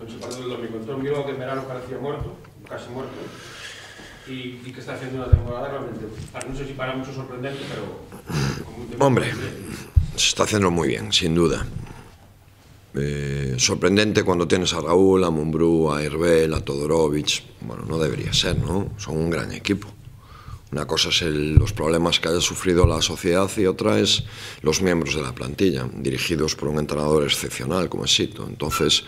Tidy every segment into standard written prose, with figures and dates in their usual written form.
Concha partido del domingo. Entró un Bilbao que en verano parecía muerto, casi muerto, y que está haciendo una temporada realmente, no sé si para mucho sorprendente, pero... Hombre, se está haciendo muy bien, sin duda. Sorprendente cuando tienes a Raúl, a Mumbrú, a Herbel, a Todorovic. Bueno, no debería ser, ¿no? Son un gran equipo. Una cosa es los problemas que haya sufrido la sociedad y otra es los miembros de la plantilla, dirigidos por un entrenador excepcional como es Sito. Entonces,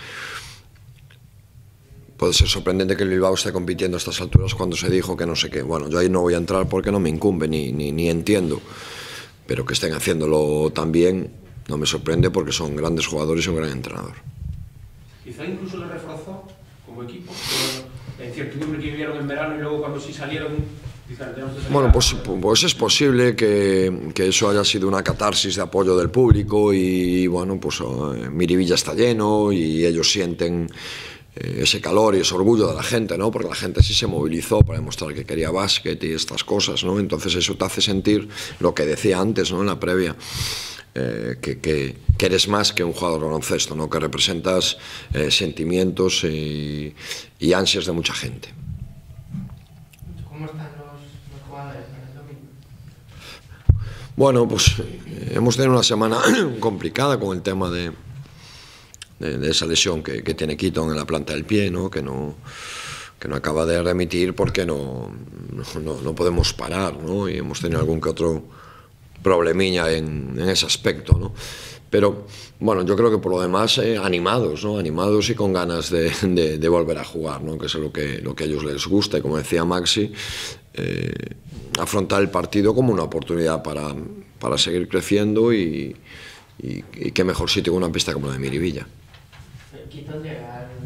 puede ser sorprendente que el Bilbao esté compitiendo a estas alturas cuando se dijo que no sé qué. Bueno, yo ahí no voy a entrar porque no me incumbe ni entiendo, pero que estén haciéndolo tan bien no me sorprende porque son grandes jugadores y un gran entrenador. Quizá incluso le reforzó como equipo la incertidumbre que vivieron en verano y luego cuando sí salieron... Bueno, pues es posible que eso haya sido una catarsis de apoyo del público y bueno, pues Miribilla está lleno y ellos sienten ese calor y ese orgullo de la gente, ¿no? Porque la gente sí se movilizó para demostrar que quería básquet y estas cosas, ¿no? Entonces eso te hace sentir lo que decía antes, ¿no? En la previa, que eres más que un jugador de baloncesto, ¿no? Que representas sentimientos y ansias de mucha gente. ¿Cómo están los jugadores para el domingo? Bueno, pues hemos tenido una semana complicada con el tema de esa lesión que tiene Keaton en la planta del pie, ¿no? Que no acaba de remitir porque no podemos parar, ¿no? Y hemos tenido algún que otro problemilla en ese aspecto, ¿no? Pero bueno, yo creo que por lo demás animados, ¿no? Animados y con ganas de volver a jugar, ¿no? Que es lo que a ellos les gusta y como decía Maxi, afrontar el partido como una oportunidad para seguir creciendo y qué mejor sitio que una pista como la de Miribilla. ¿Keaton llega al...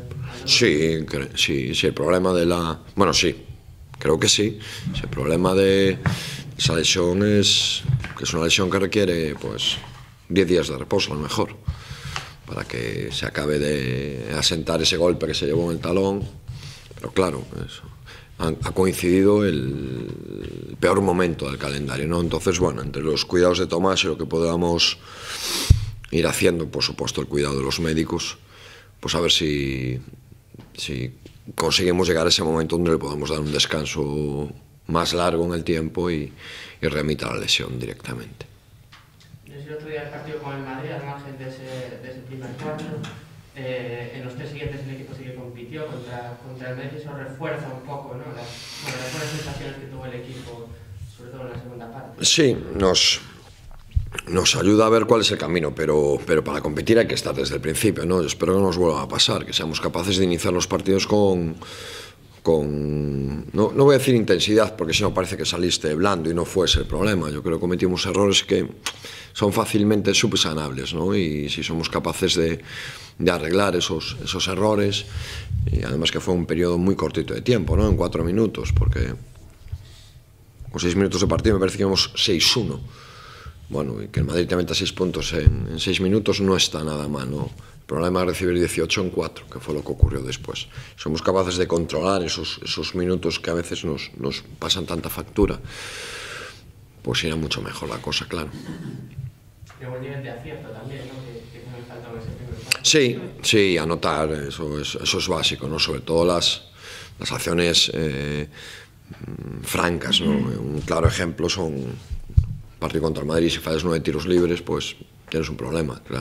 Sí, el problema de la... Bueno, sí, creo que sí. Si el problema de esa lesión es una lesión que requiere, pues, 10 días de reposo a lo mejor, para que se acabe de asentar ese golpe que se llevó en el talón. Pero claro, ha coincidido el peor momento del calendario, ¿no? Entonces, bueno, entre los cuidados de Tomás y lo que podamos ir haciendo, por supuesto, el cuidado de los médicos, pues a ver si conseguimos llegar a ese momento donde le podamos dar un descanso más largo en el tiempo y remita la lesión directamente. El otro día el partido con el Madrid, al margen de ese primer cuarto, en los 3 siguientes el equipo sí que compitió contra el Madrid, eso refuerza un poco, ¿no? Las buenas sensaciones que tuvo el equipo, sobre todo en la segunda parte. Sí, nos ayuda a ver cuál es el camino, pero para competir hay que estar desde el principio, ¿no? Yo espero que no nos vuelva a pasar, que seamos capaces de iniciar los partidos con no voy a decir intensidad, porque si no parece que saliste blando y no fue ese el problema. Yo creo que cometimos errores que son fácilmente subsanables, ¿no? Y si somos capaces de arreglar esos errores, y además que fue un periodo muy cortito de tiempo, ¿no? En 4 minutos, porque con 6 minutos de partido me parece que íbamos 6-1. Bueno, y que el Madrid te meta 6 puntos en 6 minutos no está nada mal, ¿no? El problema es recibir 18 en 4, que fue lo que ocurrió después. Somos capaces de controlar esos minutos que a veces nos pasan tanta factura, pues irá mucho mejor la cosa, claro. Y un nivel de acierto también, ¿no? Que me faltó en ese primer partido. Sí, anotar, eso es básico, ¿no? Sobre todo las acciones francas, ¿no? Un claro ejemplo son partido contra el Madrid, si fallas 9 tiros libres, pues tienes un problema, claro.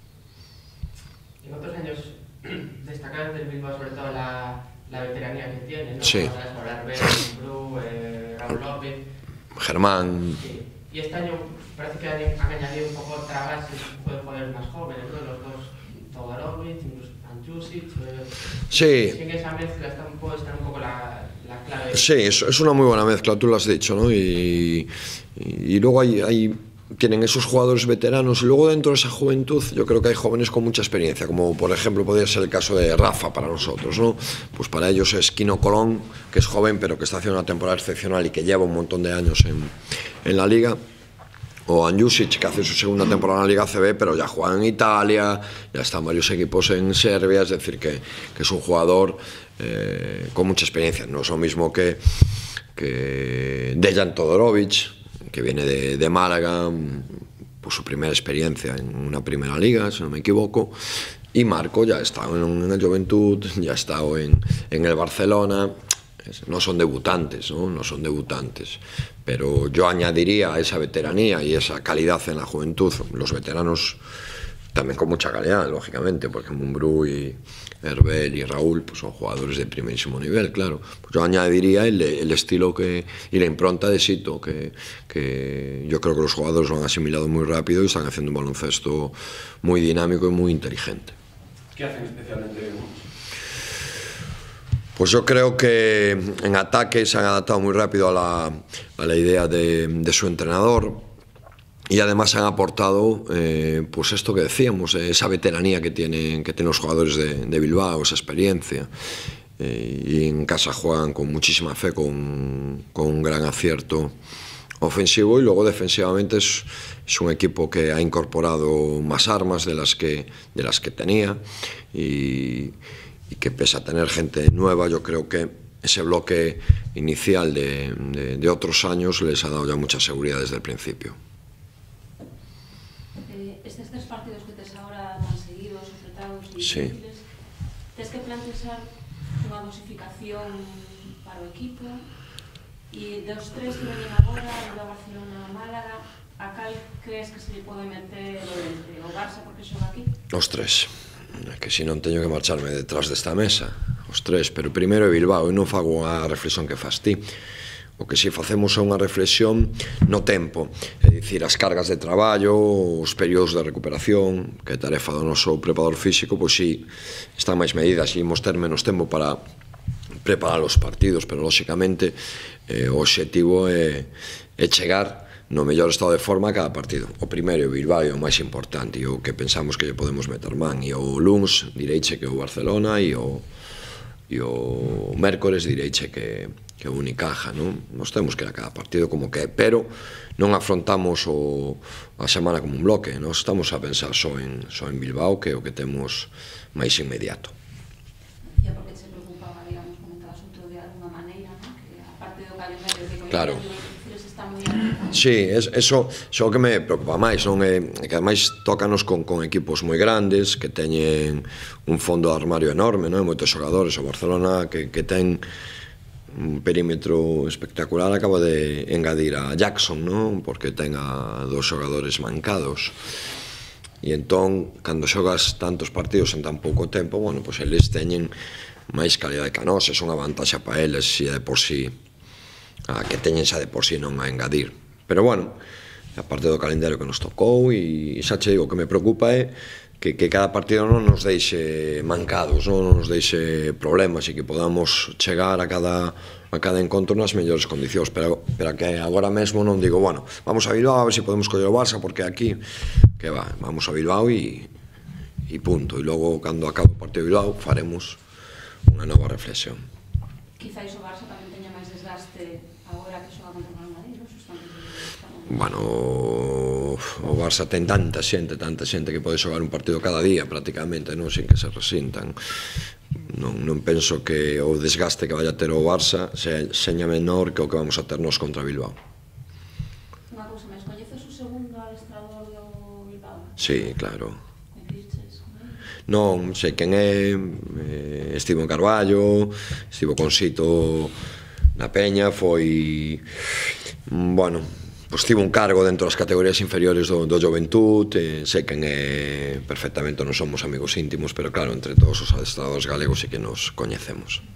En otros años destacar del Bilbao sobre todo la veteranía que tiene, ¿no? Sí. Herbel, Mumbrú, Raúl López. Germán. Sí. Y este año parece que han añadido un poco otra base de jugadores más jóvenes, ¿no? Los dos, Todorovic, incluso Andjusic. Sí. En esa mezcla puede estar un poco la clave. Sí, es una muy buena mezcla, tú lo has dicho, ¿no? Y luego tienen esos jugadores veteranos y luego dentro de esa juventud yo creo que hay jóvenes con mucha experiencia, como por ejemplo podría ser el caso de Rafa para nosotros, ¿no? Pues para ellos es Kino Colón, que es joven pero que está haciendo una temporada excepcional y que lleva un montón de años en la liga, o Andjusic, que hace su segunda temporada en la Liga ACB pero ya juega en Italia, ya están varios equipos en Serbia, es decir que es un jugador con mucha experiencia. No es lo mismo que Dejan Todorovic, que viene de Málaga, por su primera experiencia en una primera liga, si no me equivoco, Y Marco ya ha estado en el Juventud, ya ha estado en el Barcelona. No son debutantes, no son debutantes, pero yo añadiría esa veteranía y esa calidad en la juventud. Los veteranos también con mucha calidad, lógicamente, porque Mumbrú y Herbel y Raúl pues son jugadores de primerísimo nivel, claro. Pues yo añadiría el estilo y la impronta de Sito, que yo creo que los jugadores lo han asimilado muy rápido y están haciendo un baloncesto muy dinámico y muy inteligente. ¿Qué hacen especialmente bien? Pues yo creo que en ataque se han adaptado muy rápido a la idea de su entrenador y además han aportado pues esto que decíamos, esa veteranía que tienen los jugadores de Bilbao, esa experiencia. Y en casa juegan con muchísima fe, con un gran acierto ofensivo, y luego defensivamente es un equipo que ha incorporado más armas de las que tenía y que pese a tener gente nueva, yo creo que ese bloque inicial de otros años les ha dado ya mucha seguridad desde el principio. Estos 3 partidos que tes ahora tan seguidos, apretados e difíciles, tes que plantear unha dosificación para o equipo, e dos 3 que veñen agora, Bilbao, Barcelona, Málaga, a cal crees que se lle pode meter o dente? O Barça porque xoga aquí? Os 3. Que si non teño que marcharme detrás desta mesa, os 3, pero primeiro é Bilbao, e non fago a reflexión que fas ti. O que si facemos é unha reflexión no tempo, é dicir, as cargas de traballo, os períodos de recuperación, que é tarefa do noso preparador físico, pois si están máis medidas, e imos ter menos tempo para preparar os partidos, pero lóxicamente o obxectivo é chegar no mellor estado de forma a cada partido. O primeiro, o Bilbao, é o máis importante, e o que pensamos que lle podemos meter man. E o luns direiche que o Barcelona, e o mércores direiche que o Unicaja, non? Nos temos que ir a cada partido como que é, pero non afrontamos a semana como un bloque, nos estamos a pensar só en Bilbao, que é o que temos máis inmediato. E porque se preocupaba, digamos, comentabas outro de alguna maneira, non? Que aparte do calendario que claro. Está moi avanzado. Sí, eso é o que me preocupa máis, non é que ademais tócanos con equipos moi grandes que teñen un fondo de armario enorme, non? Moitos xogadores. O Barcelona que ten un perímetro espectacular acaba de engadir a Jackson, non? Porque ten a 2 xogadores mancados. E entón, cando xogas tantos partidos en tan pouco tempo, bueno, pois eles teñen máis calidade que a nós, é unha vantaxe para eles se de por sí a que teñen xa de por sí non a engadir. Pero bueno, a parte do calendario que nos tocou, e xa che digo, o que me preocupa é que cada partido non nos deixe mancados, non nos deixe problemas, e que podamos chegar a cada encontro nas mellores condicións, pero que agora mesmo non digo, bueno, vamos a Bilbao a ver se podemos coller o Barça, porque aquí que va, vamos a Bilbao e punto, e logo cando acabe o partido de Bilbao faremos unha nova reflexión. Quizáis o Barça tamén teña máis desgaste agora que xoga contra o Real Madrid, non? Bueno, o Barça ten tanta xente que pode xogar un partido cada día prácticamente, non, sin que se resintan. Non penso que o desgaste que vaya a ter o Barça seña menor que o que vamos a ter nos contra Bilbao. Unha cousa máis, coñeces o segundo adestrador do Bilbao? Sí, claro. Coincidiches con ele? Non, sei quen é, estivo en Carballo, estivo con Sito na Peña, foi, bueno, pois tivo un cargo dentro das categorías inferiores do Juventud, sei quen é perfectamente, non somos amigos íntimos, pero claro, entre todos os adestradores galegos sí que nos coñecemos.